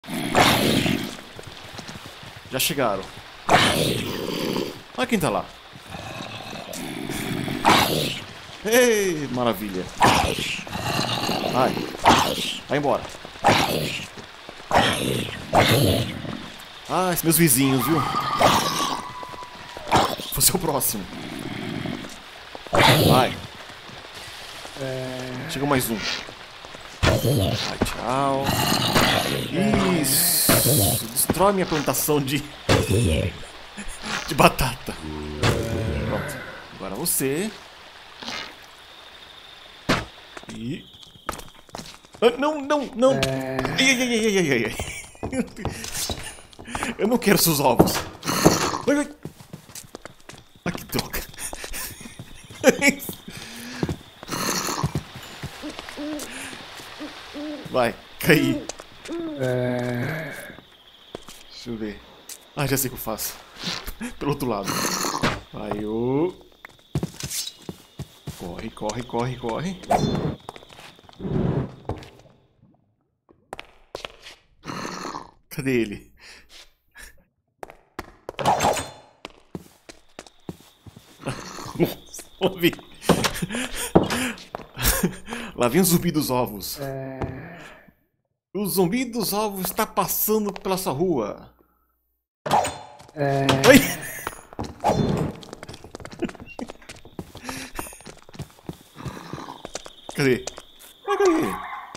Já chegaram. Olha quem tá lá. Ei, maravilha. Vai. Vai embora. Ah, esses meus vizinhos, viu? Vou ser o próximo. Vai. Chegou mais um. Vai, tchau. Isso. Destrói minha plantação de batata. Pronto. Agora você. E... Ah, não, não, não. Ai. Eu não quero seus ovos. Ai. Ah, que droga. Vai, caí. Deixa eu ver. Ah, já sei o que eu faço. Pelo outro lado. Vai, ô. Corre, corre, corre, corre. Cadê ele? Nossa, ouvi. Lá vem o zumbi dos ovos. O zumbi dos ovos está passando pela sua rua. Ai! Cadê? Ah, cadê ele?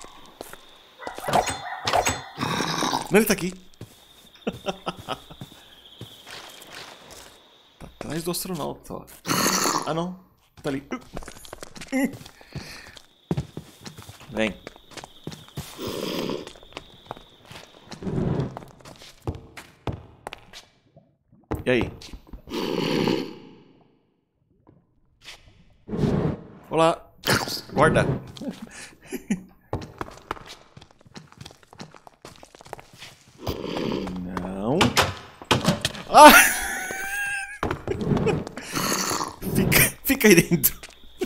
Não, ele tá aqui. Tá atrás do astronauta, ó. Ah, não. Tá ali. Vem. E aí? Olá. Guarda. Não. Ah! Fica aí dentro.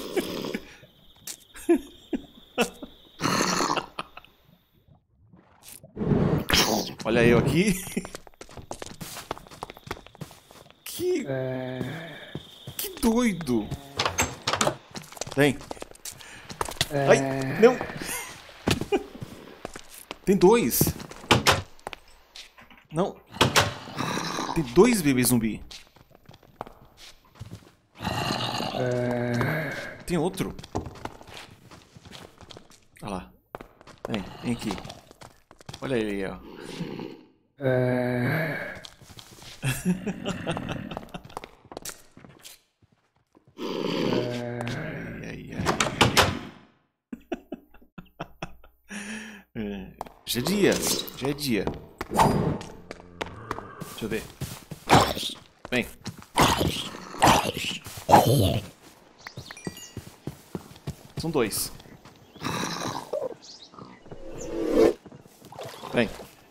Olha eu aqui. Que doido. Vem. Ai, não. Tem dois. Não. Tem dois bebês zumbi. Tem outro. Olha lá. Vem aqui. Olha ele aí, ó. Já é dia. Já é dia. Deixa eu ver. Vem. São dois. Vem.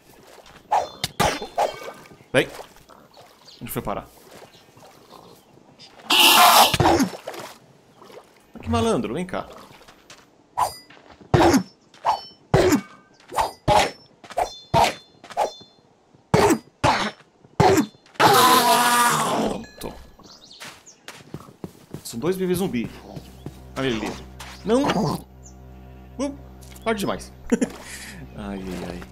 Vem. Onde foi parar? Que malandro, vem cá. Pronto. São dois bebês zumbi. Olha ele ali. Não! Tarde demais. Ai, ai, ai.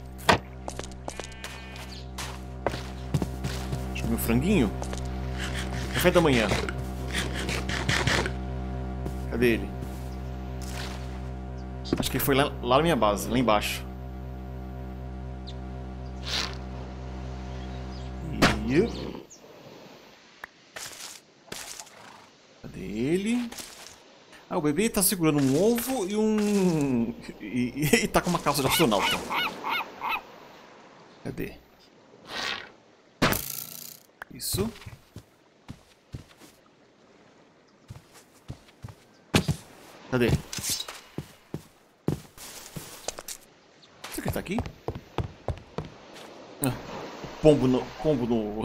Deixa eu ver o franguinho. Café da manhã. Cadê ele? Acho que ele foi lá na minha base, lá embaixo. E... Cadê ele? Ah, o bebê tá segurando um ovo e um... E tá com uma calça de astronauta. Cadê? Isso. Cadê? Será que ele tá aqui? Ah, pombo no... Pombo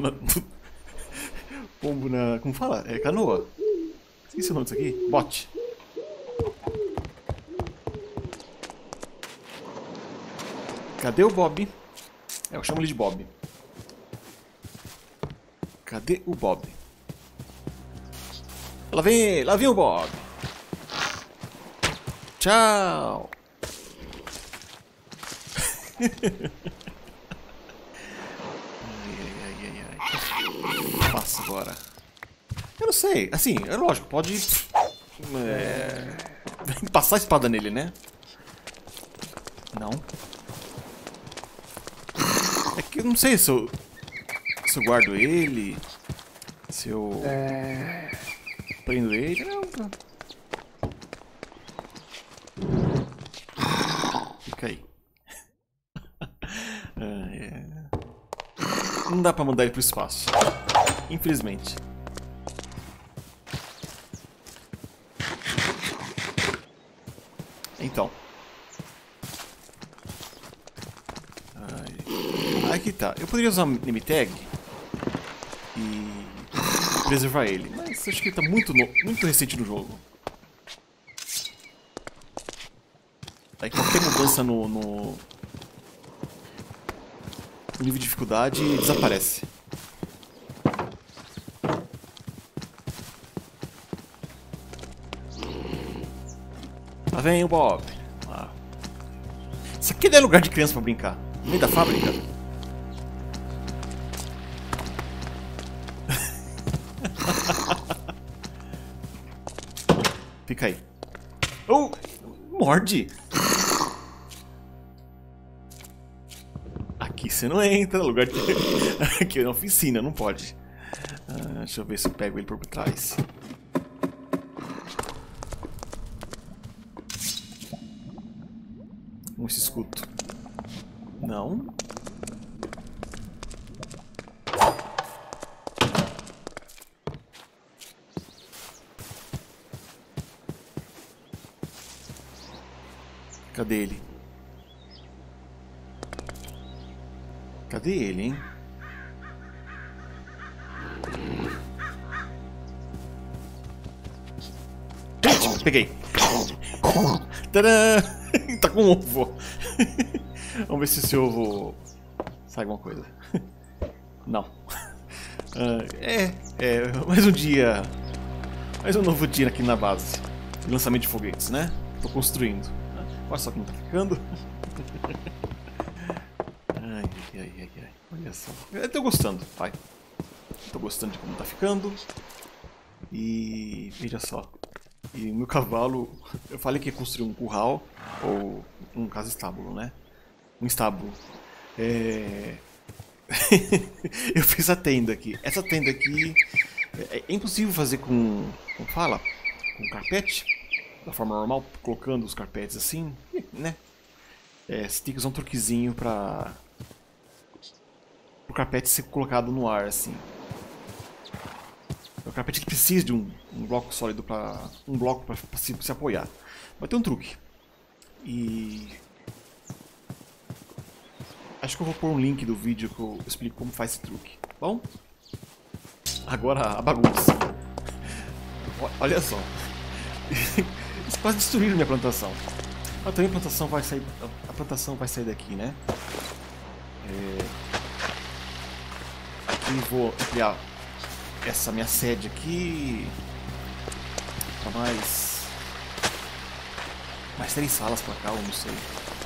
na... Como fala? É canoa. Esqueci o nome disso aqui. Bote. Cadê o Bob? Eu chamo ele de Bob. Cadê o Bob? Lá vem o Bob. Tchau. O que eu faço agora? Eu não sei. Assim, é lógico, pode passar a espada nele, né? Não. É que eu não sei se eu guardo ele, se eu prendo ele. Não. Fica aí. Não dá pra mandar ele pro espaço, infelizmente. Então. Aqui tá. Eu poderia usar o name tag e preservar ele, mas acho que ele tá muito recente no jogo. Aí qualquer mudança no nível de dificuldade desaparece. Lá vem o Bob. Ah. Isso aqui não é lugar de criança pra brincar. No meio da fábrica. Fica aí. Oh! Morde! Aqui você não entra, lugar de... Aqui é na oficina, não pode. Deixa eu ver se eu pego ele por trás. Esse escudo. Não. Cadê ele? Cadê ele, hein? Peguei. Tadã! Tá com um ovo. Vamos ver se esse ovo sai alguma coisa. Não. Mais um dia. Mais um novo dia aqui na base. Lançamento de foguetes, né? Tô construindo. Olha só como tá ficando. Ai. Olha só. Eu tô gostando, pai. Tô gostando de como tá ficando. E veja só. E o meu cavalo, eu falei que ia construir um curral, ou um caso estábulo, né? Um estábulo. Eu fiz a tenda aqui. Essa tenda aqui é impossível fazer com, como fala? Com carpete, da forma normal, colocando os carpetes assim, né? Você tem que usar um truquezinho para o carpete ser colocado no ar, assim. O carpete que precisa de um bloco sólido para se apoiar. Mas tem um truque. E acho que eu vou pôr um link do vídeo que eu explico como faz esse truque. Bom, agora a bagunça. Olha só. Eles quase destruíram minha plantação. Mas também a plantação vai sair daqui, né? Aqui vou ampliar essa minha sede aqui para mais 3 salas para cá, eu não sei.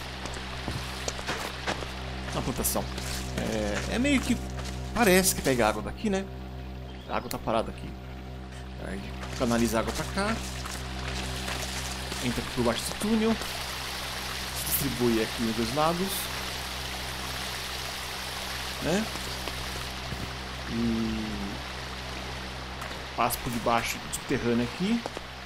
A plantação é meio que parece que pega água daqui, né? A água tá parada aqui. Aí canaliza água para cá, entra por baixo desse túnel, se distribui aqui nos dois lados, né? E passa por debaixo do subterrâneo aqui.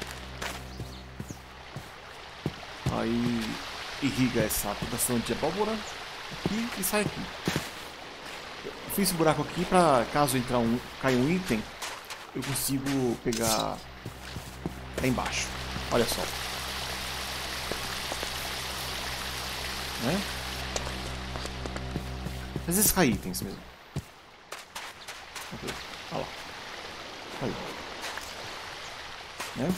Aí irriga essa plantação de abóbora aqui e sai aqui. Eu fiz esse buraco aqui para caso caia um item, eu consigo pegar lá embaixo. Olha só. Né? Às vezes cai itens mesmo. Olha lá. Aí. Né?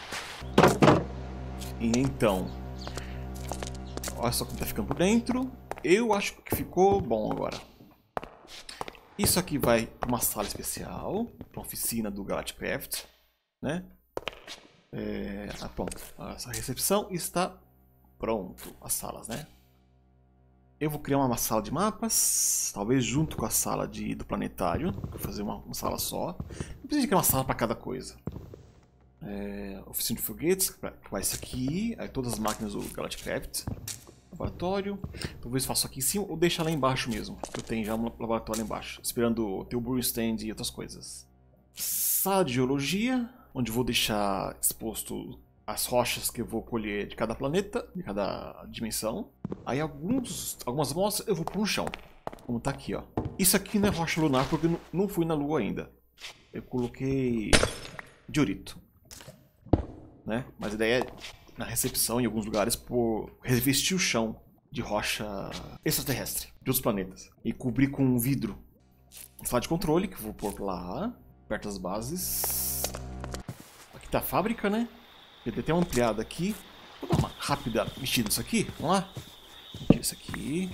E então, olha só como tá ficando por dentro. Eu acho que ficou bom agora. Isso aqui vai para uma sala especial, para a oficina do Galacticraft, né? Pronto. Essa recepção está pronto. As salas, né? Eu vou criar uma sala de mapas, talvez junto com a sala do planetário. Vou fazer uma sala só. Não precisa criar uma sala para cada coisa. Oficina de foguetes, que vai ser aqui. Aí todas as máquinas do Galacticraft. Laboratório. Talvez faça aqui em cima ou deixa lá embaixo mesmo. Eu tenho já um laboratório lá embaixo, esperando ter o Brewing Stand e outras coisas. Sala de geologia, onde vou deixar exposto as rochas que eu vou colher de cada planeta, de cada dimensão. Aí algumas amostras eu vou pôr no chão, como tá aqui, ó. Isso aqui não é rocha lunar porque eu não fui na Lua ainda. Eu coloquei diorito, né? Mas a ideia é, na recepção, em alguns lugares, por revestir o chão de rocha extraterrestre, de outros planetas. E cobrir com vidro. Sala de controle, que eu vou pôr lá, perto das bases. Aqui tá a fábrica, né? Eu dei até uma ampliada aqui. Vou dar uma rápida mexida nisso aqui. Vamos lá. Aqui, isso aqui.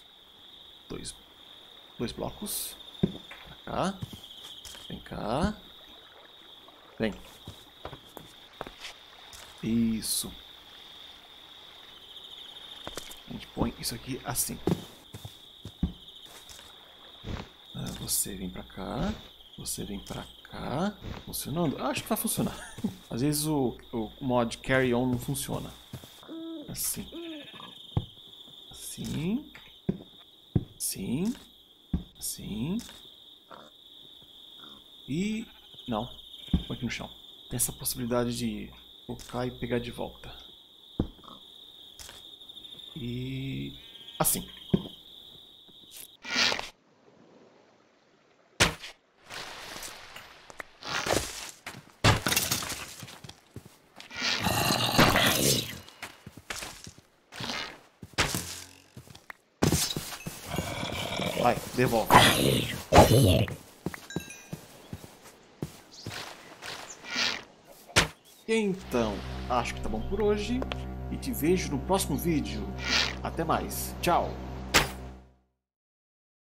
Dois blocos. Pra cá. Vem cá. Vem. Isso. A gente põe isso aqui assim. Você vem pra cá. Você vem pra cá. Funcionando? Acho que vai funcionar. Às vezes o mod carry on não funciona. Assim. Assim. Assim. Assim. E... não. Põe aqui no chão. Tem essa possibilidade de colocar e pegar de volta. E... assim. Vai, devolve. Então, acho que tá bom por hoje. E te vejo no próximo vídeo. Até mais. Tchau.